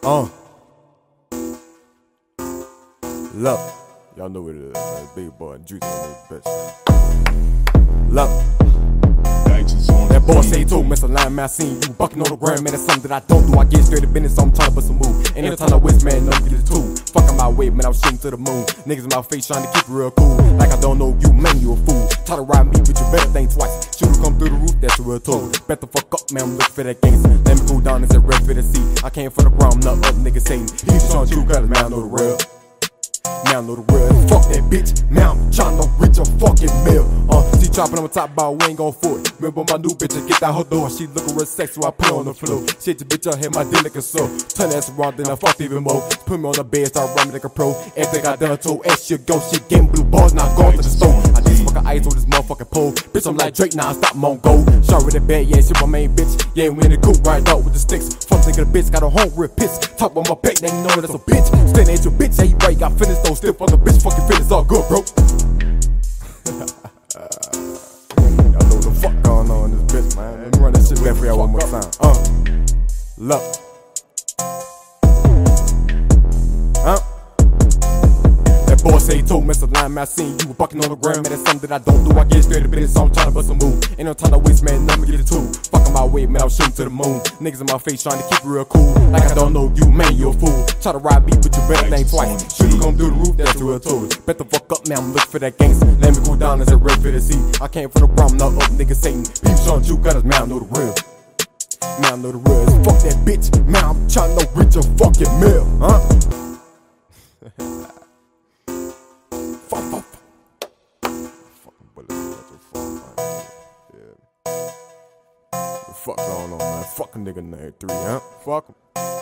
Love. Y'all know what it is, man. Big boy, juice on the best. Love. That boy say he told me, line, man, I seen you bucking on the ground, man, that's something that I don't do. I get straight to business, so I'm trying to bust a move. Ain't no time to waste, man, no get it too. Fucking my way, man, I was shooting to the moon. Niggas in my face trying to keep it real cool. Like I don't know you, man, you a fool. Try to ride me, but you better think twice. Shooter come through the roof, that's a real tool. Bet the fuck up, man, I'm looking for that gangster. Let me go down and say red for the sea. I came from the ground, not up, niggas saying. He just trying to shoot, cause man, I know the real. Man, I know the real. Fuck that bitch. Man, I'm tryna reach a fucking meal. She chopping on my top bar, we ain't gon' for it. Remember my new bitch, I get out her door. She looking real sexy, so I put her on the floor. Shit, the bitch, I hit my dick like a soul. Turn that around, then I fucked even more. Put me on the bed, start running like a pro. Everything I done told X, shit go. Shit, getting blue balls, now going to the store. I just fucking ice on this motherfucking pole. Bitch, I'm like Drake, now I stop, I'm on go. Shot with that bed, yeah, shit, my main bitch. Yeah, we in the coop, right out with the sticks. Fuck nigga, the bitch, got a home real pissed. Talk about my back, now you know that's a bitch. Stand ain't your bitch, yeah, you right, got finished, though. Still fuck the bitch, fucking finish, all good, bro. Y'all know what the fuck going on in this bitch, man. Let me run that shit back for y'all one more time. Love. That boy say he told me, line, man, I seen you bucking on the ground, man, that's something that I don't do. I get straight to business, so I'm trying to bust a move. Ain't no time to waste, man, let me get it too. Fucking my way, man, I was shooting to the moon. Niggas in my face trying to keep it real cool. Like I don't know you, man, you a fool. Try to ride me, but you better think twice. Shooter come through the roof, that's the real tool. Bet the fuck up, man, I'm looking for that gangster. Let me go down and say red for the sea. I came from the ground, not up, niggas Satan. People trying to shoot gutters, man, I know the real. Man, I know the real. Fuck that bitch, man, I'm trying to reach a fucking meal, Fuck. Fucking bullets got your fuck, man. Yeah. What the fuck going on, man? Fuck a nigga in 3, Fuck him.